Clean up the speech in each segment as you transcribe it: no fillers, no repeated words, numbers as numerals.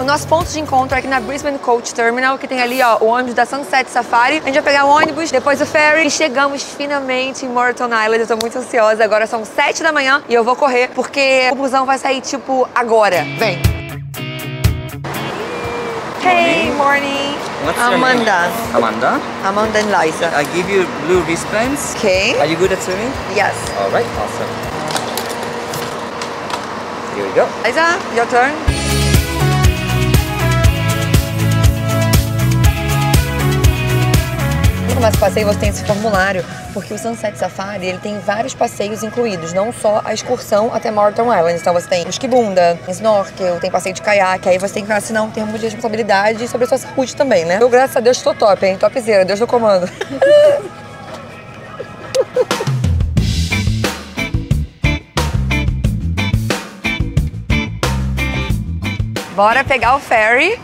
nosso ponto de encontro é aqui na Brisbane Coach Terminal, que tem ali, ó, o ônibus da Sunset Safari. A gente vai pegar o ônibus, depois o ferry e chegamos finalmente em Moreton Island. Eu tô muito ansiosa. Agora são 7 da manhã e eu vou correr porque o busão vai sair, tipo, agora. Vem! Hey, morning! What's Amanda. your name? Amanda? Amanda and Liza. I give you blue wristbands. Okay. Are you good at swimming? Yes. All right, awesome. Here we go. Liza, your turn. Quando começa o passeio, você tem esse formulário, porque o Sunset Safari, ele tem vários passeios incluídos, não só a excursão até Moreton Island. Então você tem esquibunda, snorkel, tem passeio de caiaque, aí você tem que assinar um termo de responsabilidade sobre a sua saúde também, né? Eu, graças a Deus, tô top, hein? Topzera, Deus no comando. Bora pegar o ferry.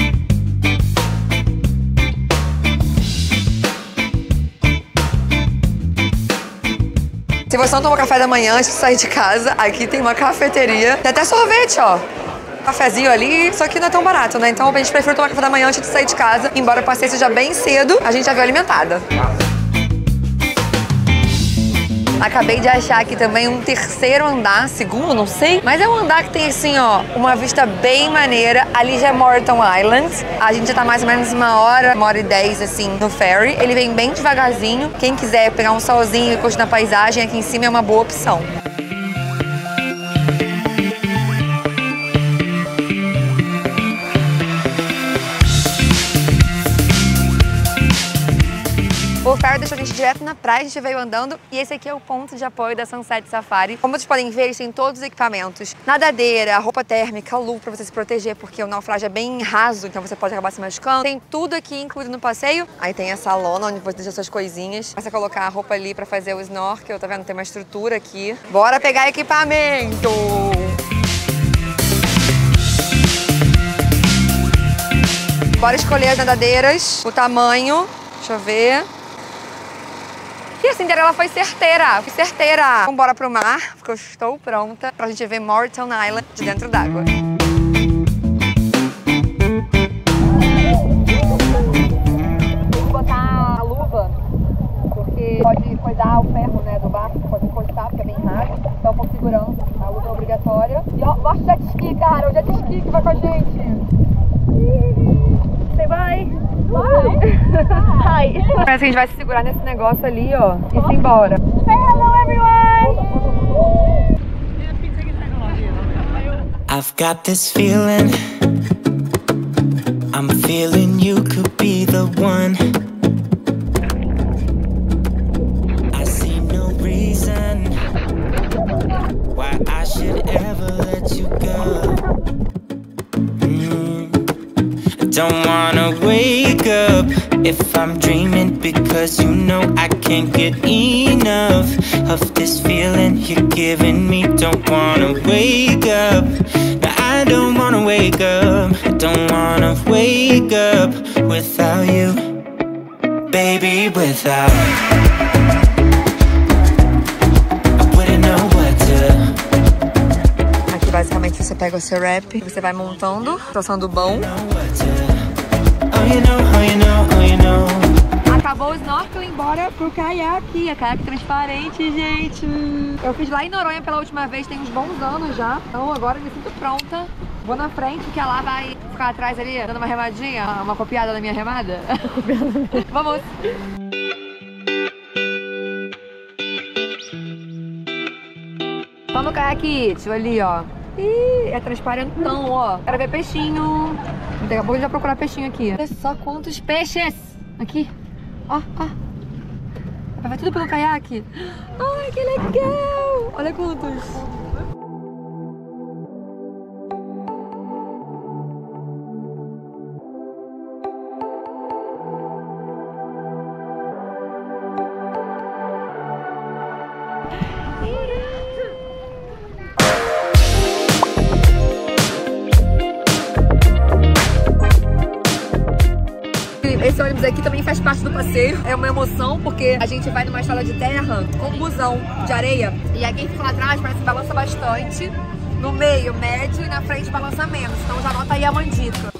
Se você não tomou café da manhã antes de sair de casa, aqui tem uma cafeteria. Tem até sorvete, ó. Cafezinho ali, só que não é tão barato, né? Então a gente prefere tomar café da manhã antes de sair de casa. Embora o passeio seja bem cedo, a gente já veio alimentada. Acabei de achar aqui também um terceiro andar, segundo, não sei. Mas é um andar que tem assim, ó, uma vista bem maneira. Ali já é Moreton Island. A gente já tá mais ou menos 1h e 10, assim, no ferry. Ele vem bem devagarzinho. Quem quiser pegar um solzinho e curtir na paisagem, aqui em cima é uma boa opção. O ferry deixou a gente direto na praia, a gente veio andando e esse aqui é o ponto de apoio da Sunset Safari. Como vocês podem ver, eles têm todos os equipamentos. Nadadeira, roupa térmica, luva pra você se proteger, porque o naufrágio é bem raso, então você pode acabar se machucando. Tem tudo aqui incluído no passeio. Aí tem essa lona onde você deixa suas coisinhas. Você colocar a roupa ali pra fazer o snorkel, tá vendo? Tem uma estrutura aqui. Bora pegar equipamento! Bora escolher as nadadeiras, o tamanho. Deixa eu ver. E a Cinderela foi certeira, Vamos embora pro mar, porque eu estou pronta pra gente ver Moreton Island de dentro d'água. Tem que botar a luva, porque pode coisar o ferro, né, do barco, pode encostar, porque é bem raro. Então, por segurança, a luva é obrigatória. E ó, gosto de jet ski, cara, o jet ski que vai com a gente. Say bye! Hi. Parece que a gente vai se segurar nesse negócio ali, ó, e ir embora. Say hello, everyone! I've got this feeling, I'm feeling you could be the one. I see no reason why I should ever let you go. Don't wanna wake up if I'm dreaming, because you know I can't get enough of this feeling you're giving me. Don't wanna wake up, no, I don't wanna wake up. I don't wanna wake up without you, baby, without I wouldn't know what to. Aqui basicamente você pega o seu wrap, você vai montando, traçando bom. Acabou o snorkeling, bora pro caiaque. A caiaque transparente, gente. Eu fiz lá em Noronha pela última vez, tem uns bons anos já. Então agora eu me sinto pronta. Vou na frente, que ela vai ficar atrás ali, dando uma remadinha, uma copiada da minha remada. Vamos! Vamos no caiaque, tio, ali, ó. Ih, é transparentão, ó. Quero ver peixinho. Daqui a pouco a gente vai procurar peixinho aqui. Olha só quantos peixes! Aqui. Ó, ó. Vai tudo pelo caiaque. Ai, que legal! Olha quantos. Esse ônibus aqui também faz parte do passeio. É uma emoção, porque a gente vai numa estrada de terra com um busão de areia. E aí quem fica lá atrás parece que balança bastante. No meio, médio, e na frente balança menos. Então já anota aí a mandica.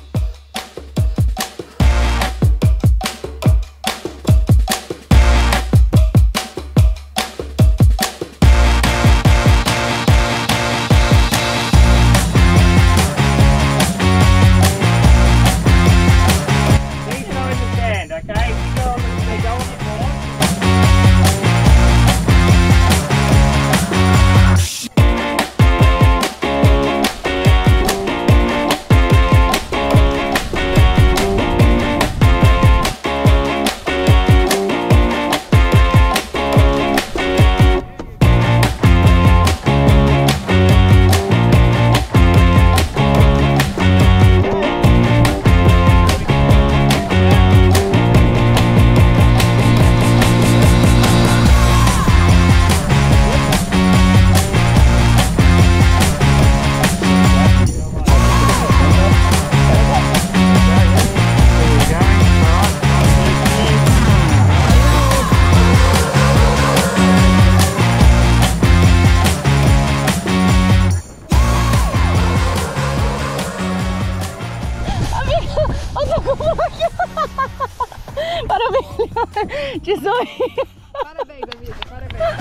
Parabéns, te sorri. Parabéns, amiga, parabéns.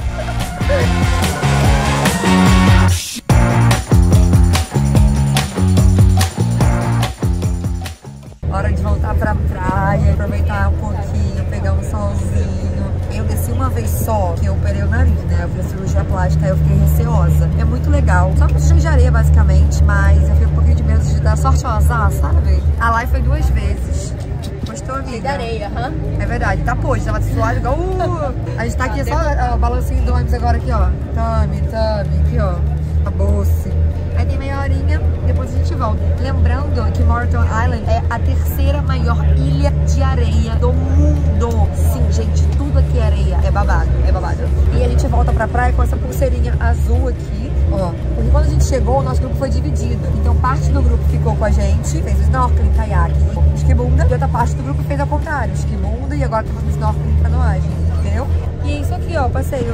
Hora de voltar pra praia, aproveitar um pouquinho, pegar um solzinho. Eu desci uma vez só, que eu operei o nariz, né? Eu fiz cirurgia plástica, eu fiquei receosa. É muito legal, só pra de areia basicamente, mas eu fico um pouquinho de medo de dar sorte ao azar, sabe? A Lai foi 2 vezes. Gostou, amiga? De areia, hã? É verdade, tá pôde, tava suado igual A gente tá aqui só o balancinho do ônibus agora aqui, ó. Tami, aqui, ó. Acabou-se. Aí tem meia horinha, depois a gente volta. Lembrando que Moreton Island é a 3ª maior ilha de areia do mundo. Sim, gente, tudo aqui é areia. É babado, é babado. E a gente volta pra praia com essa pulseirinha azul aqui, ó. Porque quando a gente chegou, o nosso grupo foi dividido. Então parte do grupo ficou com a gente, fez snorkeling, caiaque, esquibunda. E outra parte do grupo fez ao contrário, esquibunda e agora tá fazendo snorkeling e canoagem, entendeu? E é isso aqui, ó, o passeio.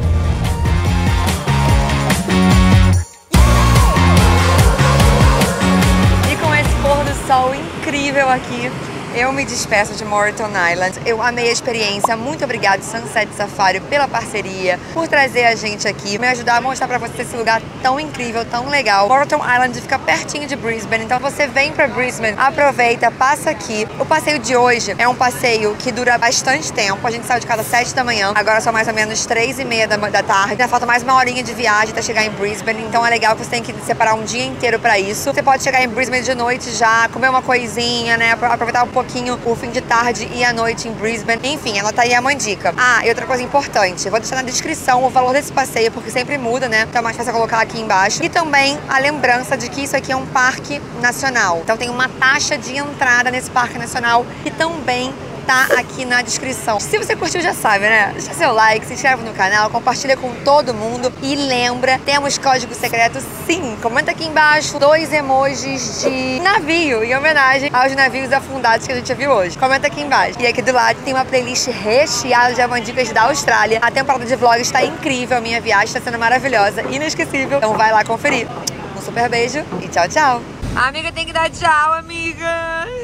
Pôr do sol incrível aqui. Eu me despeço de Moreton Island. Eu amei a experiência. Muito obrigada, Sunset Safari, pela parceria, por trazer a gente aqui, me ajudar a mostrar pra você esse lugar tão incrível, tão legal. Moreton Island fica pertinho de Brisbane, então você vem pra Brisbane, aproveita, passa aqui. O passeio de hoje é um passeio que dura bastante tempo. A gente saiu de casa às 7 da manhã, agora são mais ou menos 3h30 da tarde. Ainda falta mais uma horinha de viagem até chegar em Brisbane, então é legal que você tem que separar um dia inteiro pra isso. Você pode chegar em Brisbane de noite já, comer uma coisinha, né, aproveitar um pouquinho o fim de tarde e a noite em Brisbane. Enfim, anota aí a mandica. Ah, e outra coisa importante, eu vou deixar na descrição o valor desse passeio, porque sempre muda, né? Então é mais fácil colocar aqui embaixo. E também a lembrança de que isso aqui é um parque nacional. Então tem uma taxa de entrada nesse parque nacional que também tá aqui na descrição. Se você curtiu, já sabe, né? Deixa seu like, se inscreve no canal, compartilha com todo mundo e lembra, temos código secreto sim. Comenta aqui embaixo 2 emojis de navio em homenagem aos navios afundados que a gente viu hoje. Comenta aqui embaixo. E aqui do lado tem uma playlist recheada de avandicas da Austrália. A temporada de vlogs está incrível, a minha viagem está sendo maravilhosa, inesquecível. Então vai lá conferir. Um super beijo e tchau, tchau. A amiga tem que dar tchau, amiga.